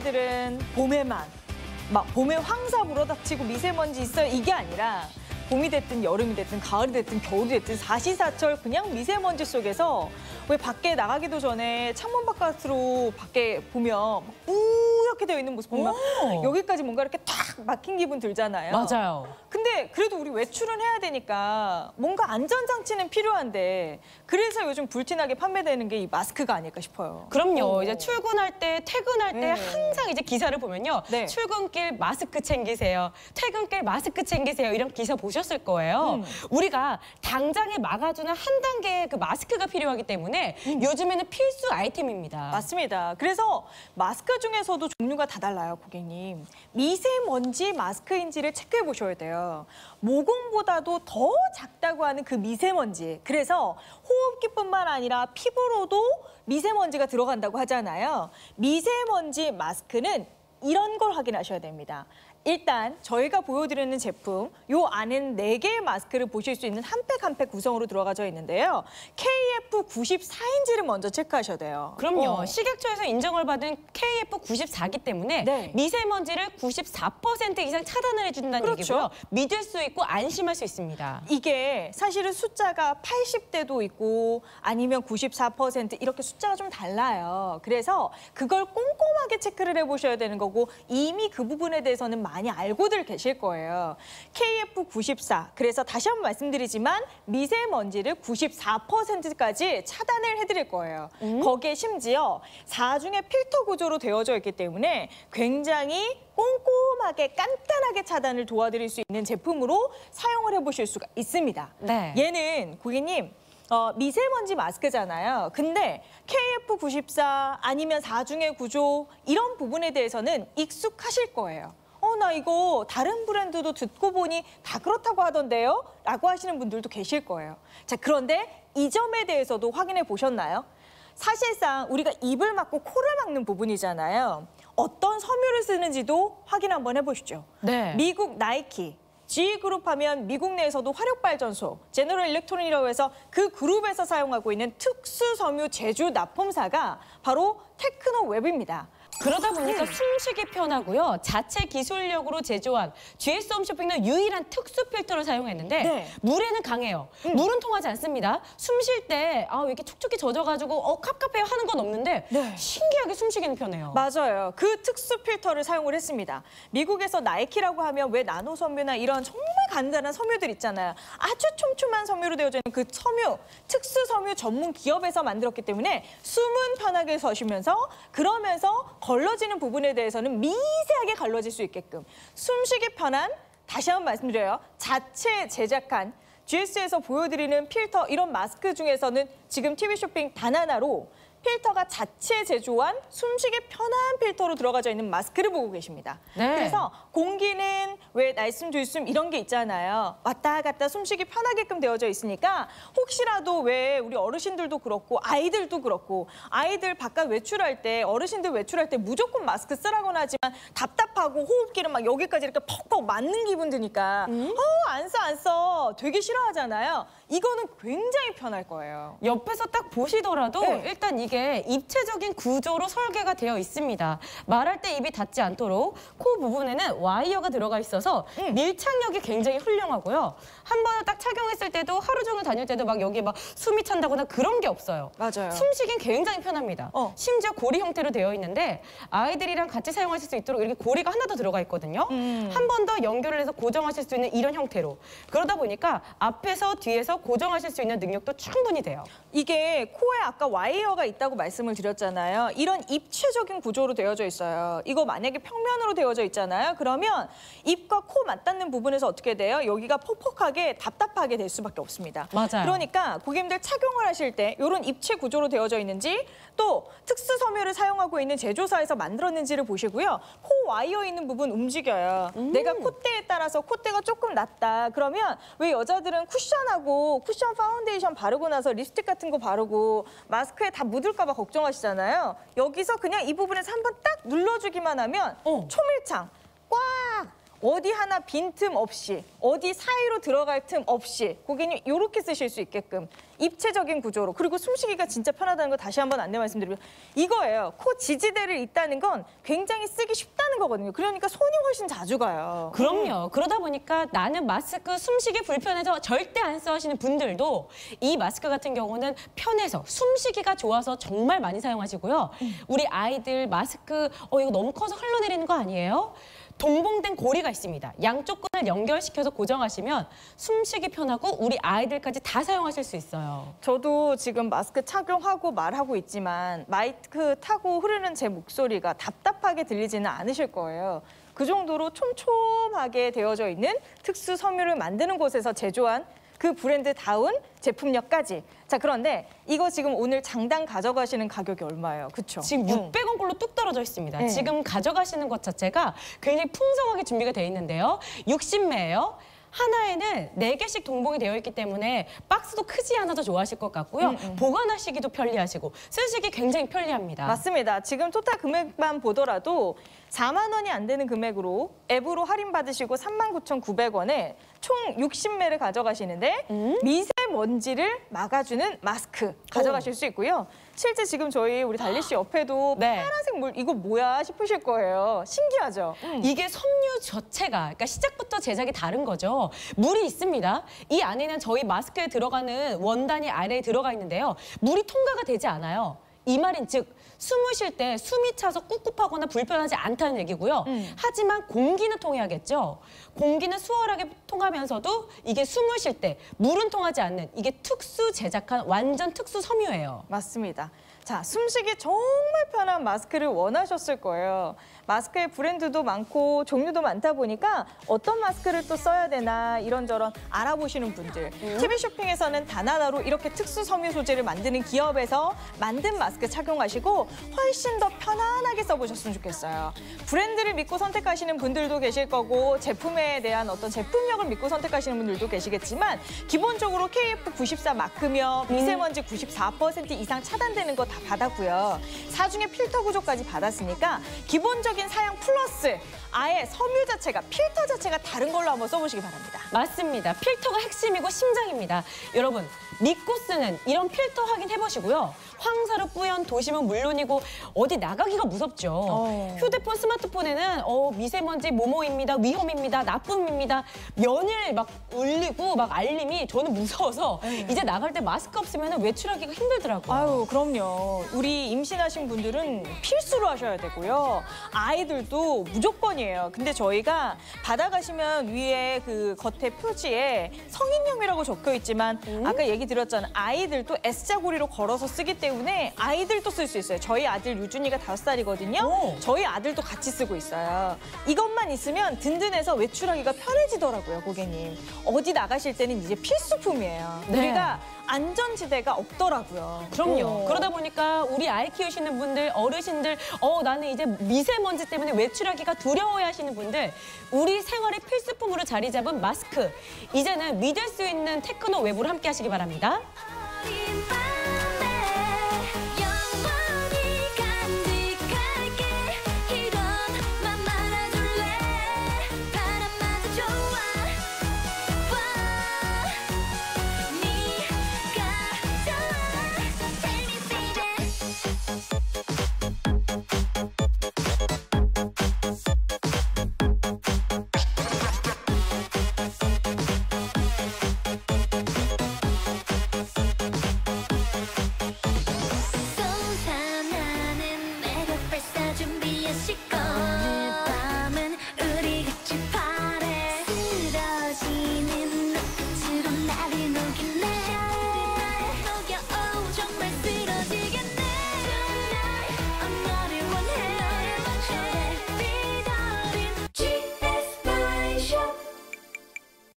여자들은 봄에만 막 봄에 황사 불어닥치고 미세먼지 있어요 이게 아니라 봄이 됐든 여름이 됐든 가을이 됐든 겨울이 됐든 사시사철 그냥 미세먼지 속에서 왜 밖에 나가기도 전에 창문 바깥으로 밖에 보면 뿌옇게 되어 있는 모습 보면 여기까지 뭔가 이렇게 탁 막힌 기분 들잖아요. 맞아요. 근데 그래도 우리 외출은 해야 되니까 뭔가 안전장치는 필요한데 그래서 요즘 불티나게 판매되는 게 이 마스크가 아닐까 싶어요. 그럼요. 이제 출근할 때, 퇴근할 때 항상 이제 기사를 보면요. 네. 출근길 마스크 챙기세요. 퇴근길 마스크 챙기세요. 이런 기사 보셨을 거예요. 우리가 당장에 막아주는 한 단계의 그 마스크가 필요하기 때문에 요즘에는 필수 아이템입니다. 맞습니다. 그래서 마스크 중에서도 종류가 다 달라요, 고객님. 미세먼지 마스크인지를 체크해 보셔야 돼요. 모공보다도 더 작다고 하는 그 미세먼지. 그래서 호흡기뿐만 아니라 피부로도 미세먼지가 들어간다고 하잖아요. 미세먼지 마스크는 이런 걸 확인하셔야 됩니다. 일단 저희가 보여드리는 제품 요 안에는 4개의 마스크를 보실 수 있는 한 팩 한 팩 구성으로 들어가져 있는데요. KF94인지를 먼저 체크하셔야 돼요. 그럼요. 식약처에서 인정을 받은 KF94이기 때문에 네. 미세먼지를 94% 이상 차단을 해준다는 그렇죠. 얘기고요. 믿을 수 있고 안심할 수 있습니다. 이게 사실은 숫자가 80대도 있고 아니면 94% 이렇게 숫자가 좀 달라요. 그래서 그걸 꼼꼼하게 체크를 해보셔야 되는 거고 이미 그 부분에 대해서는 많이 알고들 계실 거예요. KF94. 그래서 다시 한번 말씀드리지만 미세먼지를 94%까지 차단을 해드릴 거예요. 거기에 심지어 4중의 필터 구조로 되어져 있기 때문에 굉장히 꼼꼼하게 간단하게 차단을 도와드릴 수 있는 제품으로 사용을 해보실 수가 있습니다. 네. 얘는 고객님 미세먼지 마스크잖아요. 근데 KF94 아니면 4중의 구조 이런 부분에 대해서는 익숙하실 거예요. 나 이거 다른 브랜드도 듣고 보니 다 그렇다고 하던데요? 라고 하시는 분들도 계실 거예요. 자, 그런데 이 점에 대해서도 확인해 보셨나요? 사실상 우리가 입을 막고 코를 막는 부분이잖아요. 어떤 섬유를 쓰는지도 확인 한번 해보시죠. 네. 미국 나이키, G그룹 하면 미국 내에서도 화력발전소, 제너럴 일렉트론이라고 해서 그 그룹에서 사용하고 있는 특수 섬유 제조 납품사가 바로 테크노웹입니다. 그러다 보니까 숨쉬기 편하고요. 자체 기술력으로 제조한 GS 홈쇼핑의 유일한 특수 필터를 사용했는데 네. 물에는 강해요. 물은 통하지 않습니다. 숨 쉴 때 왜 이렇게 촉촉히 젖어가지고 캅캅해요 하는 건 없는데 네. 신기하게 숨쉬기는 편해요. 맞아요. 그 특수 필터를 사용을 했습니다. 미국에서 나이키라고 하면 왜 나노 섬유나 이런 정말 간단한 섬유들 있잖아요. 아주 촘촘한 섬유로 되어져 있는 그 섬유, 특수 섬유 전문 기업에서 만들었기 때문에 숨은 편하게 쉬시면서 그러면서 걸러지는 부분에 대해서는 미세하게 갈라질 수 있게끔 숨쉬기 편한, 다시 한번 말씀드려요. 자체 제작한 GS에서 보여드리는 필터 이런 마스크 중에서는 지금 TV 쇼핑 단 하나로 필터가 자체 제조한 숨쉬기 편한 필터로 들어가져 있는 마스크를 보고 계십니다. 네. 그래서 공기는 왜 날숨 들숨 이런 게 있잖아요. 왔다 갔다 숨쉬기 편하게끔 되어져 있으니까 혹시라도 왜 우리 어르신들도 그렇고 아이들도 그렇고 아이들 바깥 외출할 때 어르신들 외출할 때 무조건 마스크 쓰라고는 하지만 답답하고 호흡기를 막 여기까지 이렇게 퍽퍽 맞는 기분 드니까 안 써 되게 싫어하잖아요. 이거는 굉장히 편할 거예요. 옆에서 딱 보시더라도 네. 일단 이게 입체적인 구조로 설계가 되어 있습니다. 말할 때 입이 닿지 않도록 코 부분에는 와이어가 들어가 있어서 밀착력이 굉장히 훌륭하고요. 한 번을 딱 착용했을 때도 하루 종일 다닐 때도 막 여기 막 숨이 찬다거나 그런 게 없어요. 맞아요. 숨쉬긴 굉장히 편합니다. 심지어 고리 형태로 되어 있는데 아이들이랑 같이 사용하실 수 있도록 이렇게 고리가 하나 더 들어가 있거든요. 한 번 더 연결을 해서 고정하실 수 있는 이런 형태로. 그러다 보니까 앞에서 뒤에서 고정하실 수 있는 능력도 충분히 돼요. 이게 코에 아까 와이어가 있다고 말씀을 드렸잖아요. 이런 입체적인 구조로 되어져 있어요. 이거 만약에 평면으로 되어져 있잖아요. 그러면 입과 코 맞닿는 부분에서 어떻게 돼요? 여기가 퍽퍽하게 답답하게 될 수밖에 없습니다. 맞아요. 그러니까 고객님들 착용을 하실 때 이런 입체 구조로 되어져 있는지 또 특수 섬유를 사용하고 있는 제조사에서 만들었는지를 보시고요. 코 와이어 있는 부분 움직여요. 내가 콧대에 따라서 콧대가 조금 낮다. 그러면 왜 여자들은 쿠션하고 쿠션 파운데이션 바르고 나서 립스틱 같은 거 바르고 마스크에 다 묻을까 봐 걱정하시잖아요. 여기서 그냥 이 부분에서 한번 딱 눌러주기만 하면 초밀착 꽉 어디 하나 빈틈 없이, 어디 사이로 들어갈 틈 없이 고객님 이렇게 쓰실 수 있게끔 입체적인 구조로, 그리고 숨쉬기가 진짜 편하다는 거 다시 한번 안내 말씀드리면 이거예요. 코 지지대를 있다는 건 굉장히 쓰기 쉽다는 거거든요. 그러니까 손이 훨씬 자주 가요. 그럼요. 그러다 보니까 나는 마스크 숨쉬기 불편해서 절대 안 써 하시는 분들도 이 마스크 같은 경우는 편해서 숨쉬기가 좋아서 정말 많이 사용하시고요. 우리 아이들 마스크 이거 너무 커서 흘러내리는 거 아니에요? 동봉된 고리가 있습니다. 양쪽 끈을 연결시켜서 고정하시면 숨쉬기 편하고 우리 아이들까지 다 사용하실 수 있어요. 저도 지금 마스크 착용하고 말하고 있지만 마이크 타고 흐르는 제 목소리가 답답하게 들리지는 않으실 거예요. 그 정도로 촘촘하게 되어져 있는 특수 섬유를 만드는 곳에서 제조한 그 브랜드다운 제품력까지. 자, 그런데 이거 지금 오늘 장당 가져가시는 가격이 얼마예요? 그쵸? 지금 600원 꼴로 뚝 떨어져 있습니다. 네. 지금 가져가시는 것 자체가 굉장히 풍성하게 준비가 되어 있는데요. 60매예요. 하나에는 4개씩 동봉이 되어 있기 때문에 박스도 크지 않아서 좋아하실 것 같고요. 보관하시기도 편리하시고 쓰시기 굉장히 편리합니다. 맞습니다. 지금 토탈 금액만 보더라도 4만 원이 안 되는 금액으로 앱으로 할인받으시고 39,900원에 총 60매를 가져가시는데 미세먼지를 막아주는 마스크 가져가실 수 있고요. 실제 지금 우리 달리 씨 옆에도 네. 파란색 물 이거 뭐야 싶으실 거예요. 신기하죠? 이게 섬유 자체가 그러니까 시작부터 제작이 다른 거죠. 물이 있습니다. 이 안에는 저희 마스크에 들어가는 원단이 아래에 들어가 있는데요. 물이 통과가 되지 않아요. 이 말인 즉 숨을 쉴 때 숨이 차서 꿉꿉하거나 불편하지 않다는 얘기고요. 하지만 공기는 통해야겠죠. 공기는 수월하게 통하면서도 이게 숨을 쉴 때 물은 통하지 않는 이게 특수 제작한 완전 특수 섬유예요. 맞습니다. 자, 숨쉬기 정말 편한 마스크를 원하셨을 거예요. 마스크의 브랜드도 많고 종류도 많다 보니까 어떤 마스크를 또 써야 되나 이런저런 알아보시는 분들. TV 쇼핑에서는 단 하나로 이렇게 특수 섬유 소재를 만드는 기업에서 만든 마스크 착용하시고 훨씬 더 편안하게 써보셨으면 좋겠어요. 브랜드를 믿고 선택하시는 분들도 계실 거고 제품에 대한 어떤 제품력을 믿고 선택하시는 분들도 계시겠지만 기본적으로 KF94 마크며 미세먼지 94% 이상 차단되는 거 다 받았고요. 사중에 필터 구조까지 받았으니까 기본적인 사양 플러스 아예 섬유 자체가 필터 자체가 다른 걸로 한번 써보시기 바랍니다. 맞습니다. 필터가 핵심이고 심장입니다. 여러분 믿고 쓰는 이런 필터 확인해보시고요. 황사로 뿌연 도심은 물론이고 어디 나가기가 무섭죠. 휴대폰, 스마트폰에는 미세먼지 뭐뭐입니다, 위험입니다, 나쁨입니다. 연일 막 울리고 막 알림이 저는 무서워서 이제 나갈 때 마스크 없으면 외출하기가 힘들더라고요. 아유, 그럼요. 우리 임신하신 분들은 필수로 하셔야 되고요. 아이들도 무조건이에요. 근데 저희가 받아가시면 위에 그 겉에 표지에 성인용이라고 적혀 있지만 아까 얘기 드렸잖아요. 아이들도 S자고리로 걸어서 쓰기 때문에 아이들도 쓸 수 있어요. 저희 아들 유준이가 5살이거든요. 저희 아들도 같이 쓰고 있어요. 이것만 있으면 든든해서 외출하기가 편해지더라고요, 고객님. 어디 나가실 때는 이제 필수품이에요. 네. 우리가 안전지대가 없더라고요. 그럼요. 그러다 보니까 우리 아이 키우시는 분들, 어르신들, 나는 이제 미세먼지 때문에 외출하기가 두려워하시는 분들, 우리 생활의 필수품으로 자리 잡은 마스크. 이제는 믿을 수 있는 테크노 웹으로 함께 하시기 바랍니다.